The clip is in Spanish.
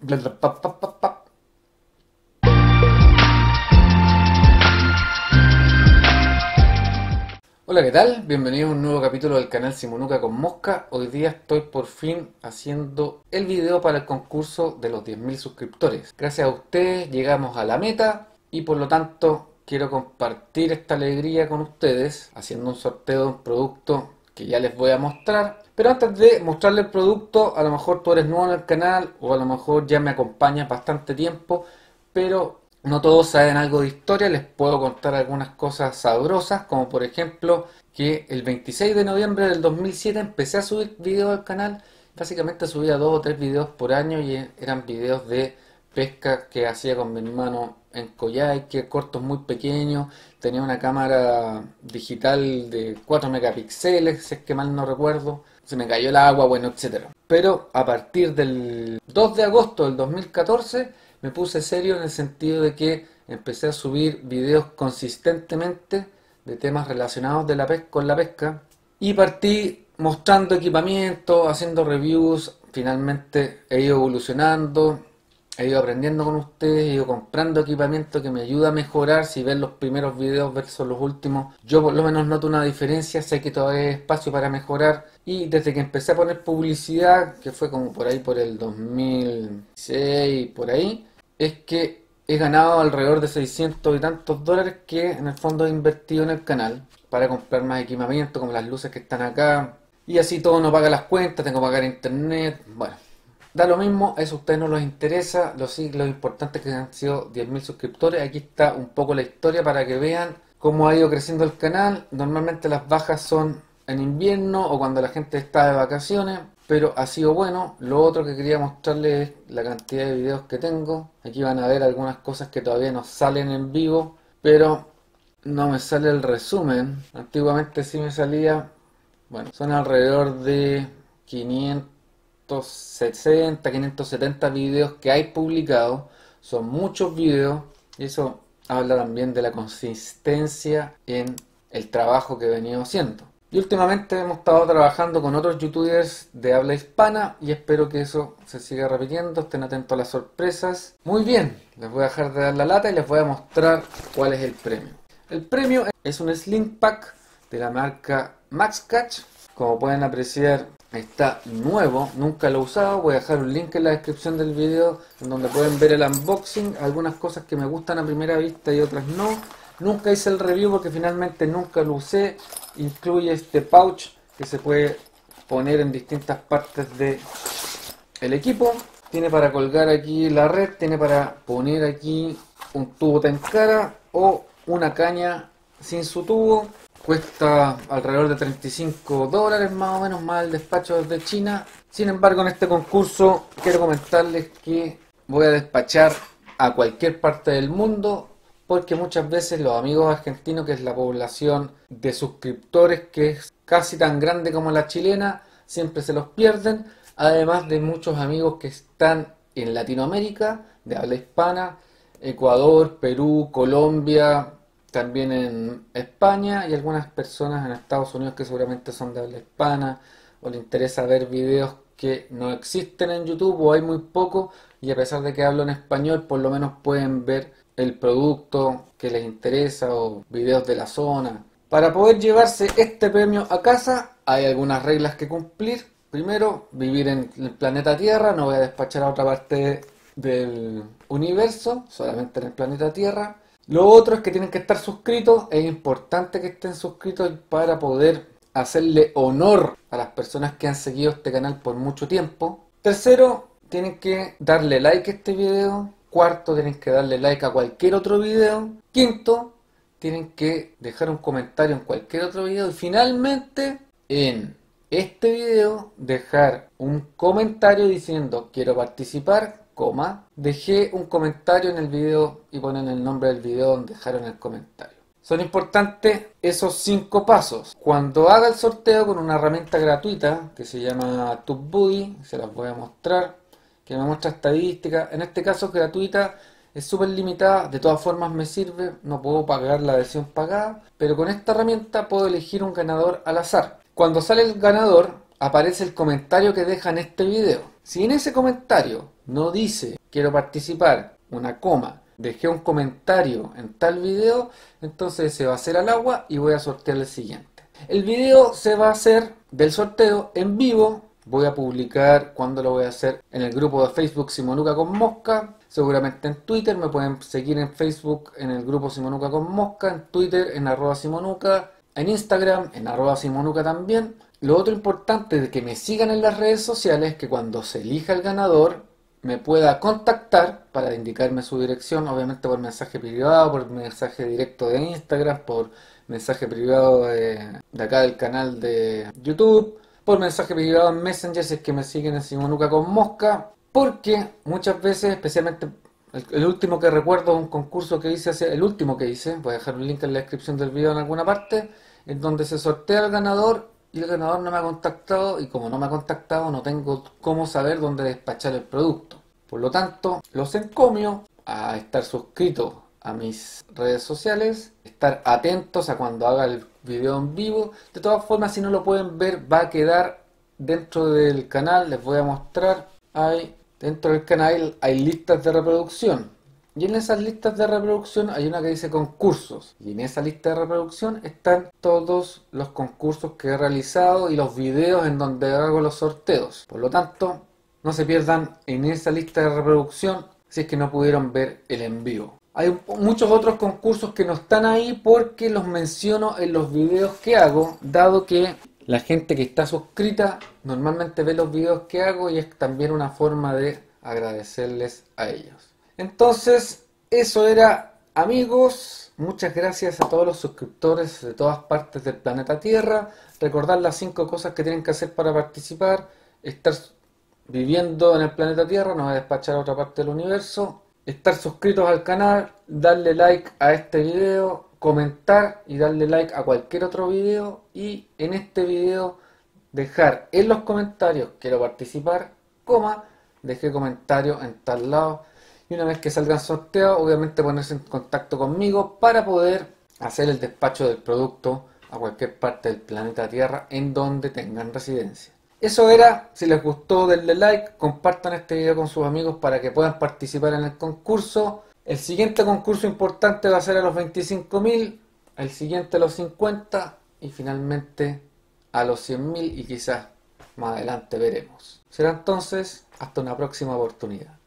Bla, bla, pa, pa, pa, pa. Hola, ¿qué tal? Bienvenidos a un nuevo capítulo del canal Simonuca con Mosca. Hoy día estoy por fin haciendo el video para el concurso de los 10.000 suscriptores. Gracias a ustedes llegamos a la meta y por lo tanto quiero compartir esta alegría con ustedes haciendo un sorteo de un producto que ya les voy a mostrar. Pero antes de mostrarles el producto, a lo mejor tú eres nuevo en el canal o a lo mejor ya me acompañas bastante tiempo, pero no todos saben algo de historia. Les puedo contar algunas cosas sabrosas, como por ejemplo que el 26 de noviembre del 2007 empecé a subir videos al canal. Básicamente subía 2 o 3 videos por año y eran videos de pesca que hacía con mi hermano en Coyhaique, cortos muy pequeños. Tenía una cámara digital de 4 megapíxeles, si es que mal no recuerdo. Se me cayó el agua, bueno, etcétera. Pero a partir del 2 de agosto del 2014 me puse serio en el sentido de que empecé a subir videos consistentemente de temas relacionados de con la pesca y partí mostrando equipamiento, haciendo reviews. Finalmente he ido evolucionando, he ido aprendiendo con ustedes, he ido comprando equipamiento que me ayuda a mejorar. Si ven los primeros videos versus los últimos, yo por lo menos noto una diferencia, sé que todavía hay espacio para mejorar. Y desde que empecé a poner publicidad, que fue como por ahí por el 2006, por ahí, es que he ganado alrededor de 600 y tantos dólares que en el fondo he invertido en el canal para comprar más equipamiento como las luces que están acá. Y así todo no paga las cuentas, tengo que pagar internet, bueno. Da lo mismo, eso a ustedes no les interesa, lo importante es que han sido 10.000 suscriptores. Aquí está un poco la historia para que vean cómo ha ido creciendo el canal. Normalmente las bajas son en invierno o cuando la gente está de vacaciones, pero ha sido bueno. Lo otro que quería mostrarles es la cantidad de videos que tengo. Aquí van a ver algunas cosas que todavía no salen en vivo, pero no me sale el resumen. Antiguamente sí me salía. Bueno, son alrededor de 560, 570 videos que hay publicados. Son muchos videos y eso habla también de la consistencia en el trabajo que he venido haciendo. Y últimamente hemos estado trabajando con otros youtubers de habla hispana y espero que eso se siga repitiendo. Estén atentos a las sorpresas. Muy bien, les voy a dejar de dar la lata y les voy a mostrar cuál es el premio. El premio es un Sling Pack de la marca MaxCatch. Como pueden apreciar, está nuevo, nunca lo he usado. Voy a dejar un link en la descripción del video en donde pueden ver el unboxing. Algunas cosas que me gustan a primera vista y otras no. Nunca hice el review porque finalmente nunca lo usé. Incluye este pouch que se puede poner en distintas partes del equipo. Tiene para colgar aquí la red, tiene para poner aquí un tubo Tenkara o una caña sin su tubo. Cuesta alrededor de 35 dólares más o menos, más el despacho desde China. Sin embargo, en este concurso quiero comentarles que voy a despachar a cualquier parte del mundo, porque muchas veces los amigos argentinos, que es la población de suscriptores que es casi tan grande como la chilena, siempre se los pierden. Además de muchos amigos que están en Latinoamérica, de habla hispana, Ecuador, Perú, Colombia, también en España y algunas personas en Estados Unidos que seguramente son de habla hispana o les interesa ver videos que no existen en YouTube o hay muy poco, y a pesar de que hablo en español por lo menos pueden ver el producto que les interesa o videos de la zona. Para poder llevarse este premio a casa hay algunas reglas que cumplir. Primero, vivir en el planeta Tierra. No voy a despachar a otra parte del universo, solamente en el planeta Tierra. Lo otro es que tienen que estar suscritos. Es importante que estén suscritos para poder hacerle honor a las personas que han seguido este canal por mucho tiempo. Tercero, tienen que darle like a este video. Cuarto, tienen que darle like a cualquier otro video. Quinto, tienen que dejar un comentario en cualquier otro video. Y finalmente, en este video, dejar un comentario diciendo quiero participar, dejé un comentario en el video y ponen el nombre del video donde dejaron el comentario. Son importantes esos 5 pasos. Cuando haga el sorteo con una herramienta gratuita que se llama TubeBuddy, se las voy a mostrar, que me muestra estadísticas. En este caso es gratuita, es súper limitada, de todas formas me sirve, no puedo pagar la versión pagada, pero con esta herramienta puedo elegir un ganador al azar. Cuando sale el ganador, aparece el comentario que deja en este video. Si en ese comentario no dice quiero participar, una coma, dejé un comentario en tal video, entonces se va a hacer al agua y voy a sortear el siguiente. El video se va a hacer del sorteo en vivo. Voy a publicar cuando lo voy a hacer en el grupo de Facebook Simonuca con Mosca, seguramente en Twitter. Me pueden seguir en Facebook en el grupo Simonuca con Mosca, en Twitter en @Simonuca, en Instagram en @Simonuca también. Lo otro importante de que me sigan en las redes sociales es que cuando se elija el ganador me pueda contactar para indicarme su dirección, obviamente por mensaje privado, por mensaje directo de Instagram, por mensaje privado de acá del canal de YouTube, por mensaje privado en Messenger si es que me siguen en Simonuca con Mosca, porque muchas veces, especialmente el último que recuerdo, un concurso que hice, el último que hice, voy a dejar un link en la descripción del video en alguna parte, en donde se sortea el ganador y el ganador no me ha contactado, y como no me ha contactado no tengo cómo saber dónde despachar el producto. Por lo tanto, los encomio a estar suscritos a mis redes sociales, estar atentos a cuando haga el video en vivo. De todas formas, si no lo pueden ver, va a quedar dentro del canal. Les voy a mostrar ahí, dentro del canal hay listas de reproducción, y en esas listas de reproducción hay una que dice concursos, y en esa lista de reproducción están todos los concursos que he realizado y los videos en donde hago los sorteos. Por lo tanto, no se pierdan en esa lista de reproducción si es que no pudieron ver el en vivo. Hay muchos otros concursos que no están ahí porque los menciono en los videos que hago, dado que la gente que está suscrita normalmente ve los videos que hago y es también una forma de agradecerles a ellos. Entonces, eso era, amigos. Muchas gracias a todos los suscriptores de todas partes del planeta Tierra. Recordar las 5 cosas que tienen que hacer para participar: estar viviendo en el planeta Tierra, no voy a despachar a otra parte del universo, estar suscritos al canal, darle like a este video, comentar y darle like a cualquier otro video, y en este video dejar en los comentarios quiero participar, coma, dejé comentario en tal lado, y una vez que salgan sorteados, obviamente ponerse en contacto conmigo para poder hacer el despacho del producto a cualquier parte del planeta Tierra en donde tengan residencia. Eso era. Si les gustó, denle like, compartan este video con sus amigos para que puedan participar en el concurso. El siguiente concurso importante va a ser a los 25.000, el siguiente a los 50 y finalmente a los 100.000, y quizás más adelante veremos. Será entonces hasta una próxima oportunidad.